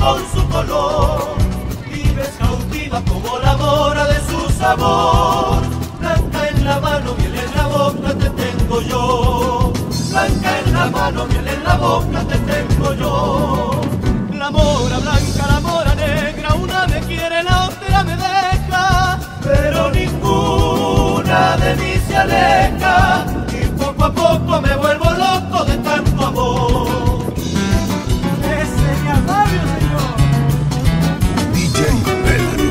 con su color. Vives cautiva como la mora de su sabor. Blanca en la mano, miel en la boca te tengo yo. Blanca en la mano, miel en la boca te tengo yo. La mora blanca, la mora negra, una me quiere, la otra me deja, pero ninguna de mí se aleja, y poco a poco me vuelvo loco de tanto amor. Ese es mi agravio, señor. DJ Pedro,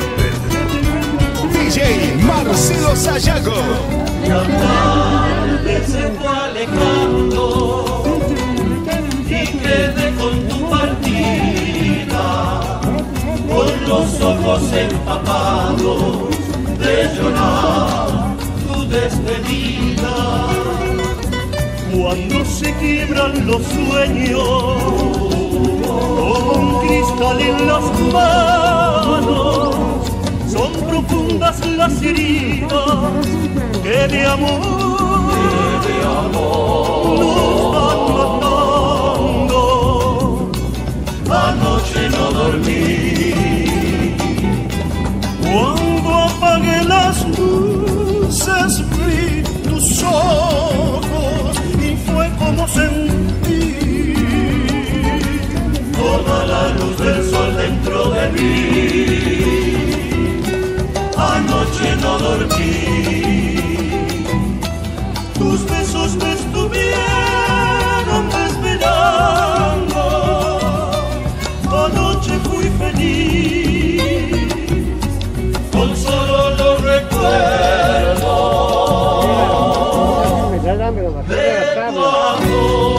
DJ Marcelo Sayago. La tarde se fue alejando y quedé con tu partida, con los ojos empapados de llorar tu despedida. Cuando se quiebran los sueños, como un cristal en las manos, son profundas las heridas que de amor nos van matando. Anoche no dormí. Cuando apagué las luces vi tus ojos y fue como sentí toda la luz del sol dentro de mí. Anoche no dormí, tus besos me estuvieron esperando. Anoche fui feliz, con solo los recuerdos de tu amor.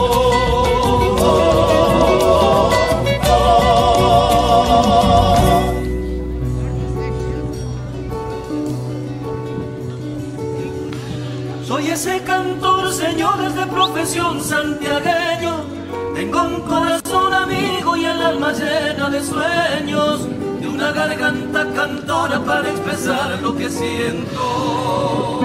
Soy ese cantor, señores, de profesión santiagueño. Tengo un corazón amigo y el alma llena de sueños, de una garganta cantora para expresar lo que siento.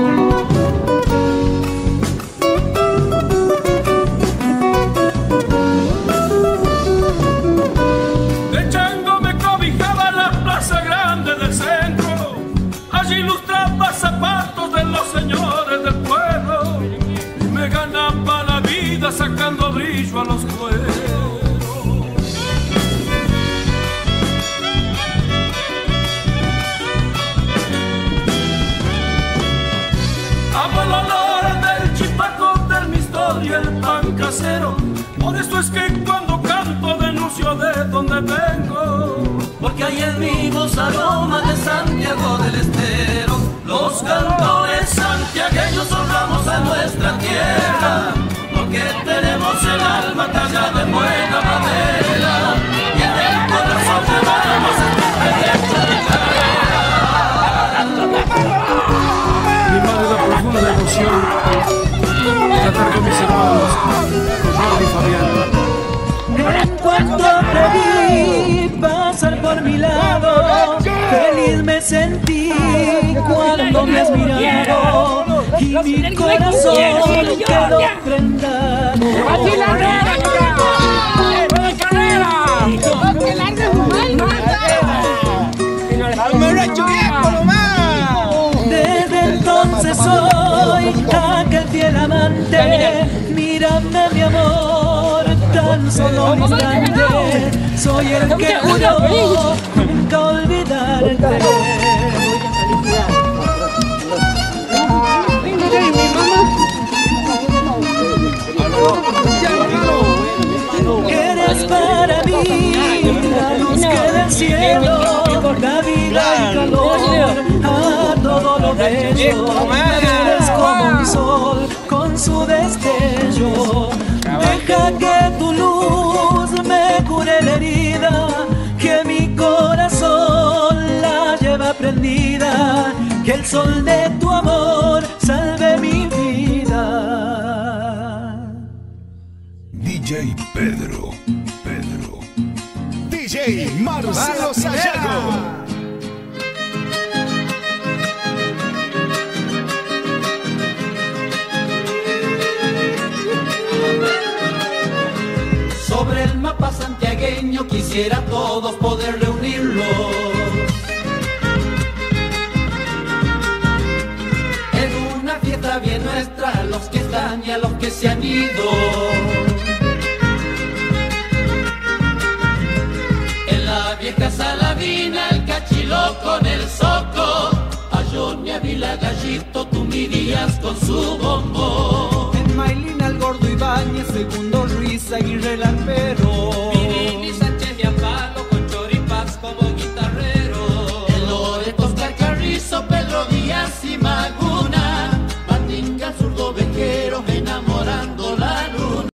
De chango me cobijaba la plaza grande del centro, allí ilustraba zapatos de los señores del pueblo, me ganaba la vida sacando brillo a los cueros. Amo el olor del chipacote, mi historia, el pan casero. Por eso es que cuando canto denuncio de donde vengo, porque hay en mi voz aroma de Santiago del Estero. Los cantores santiagueños honramos a nuestra tierra, porque tenemos el alma tallada de buena madera, y en el corazón llevamos experiencia de carrera. mi madre da profunda devoción, cantar con mis hermanos, Jordi y Fabián. Cuando te vi pasar por mi lado, feliz me sentí cuando me has mirado, y mi corazón quedó prendado. Desde entonces soy aquel fiel amante, mírame mi amor, tan solo un instante, soy el que juró nunca olvidarte. Eres para mí la luz que del cielo da vida y calor a todo lo bello. Eres como un sol con su destello. Deja que tu luz me cure la herida, que mi corazón la lleva prendida, que el sol de tu amor salve mi vida. DJ Pedro, DJ Marcelo Sayago. Sobre el mapa santiagueño sueño quisiera a todos poder reunirlos en una fiesta bien nuestra, a los que están y a los que se han ido. En la vieja Salavina, el Cachiló con el Soco, a Johnny Ávila Gallito tú mirías con su bombo. En Mailina el Gordo Ibáñez, Segundo Ruiz, Aguirre Lampe,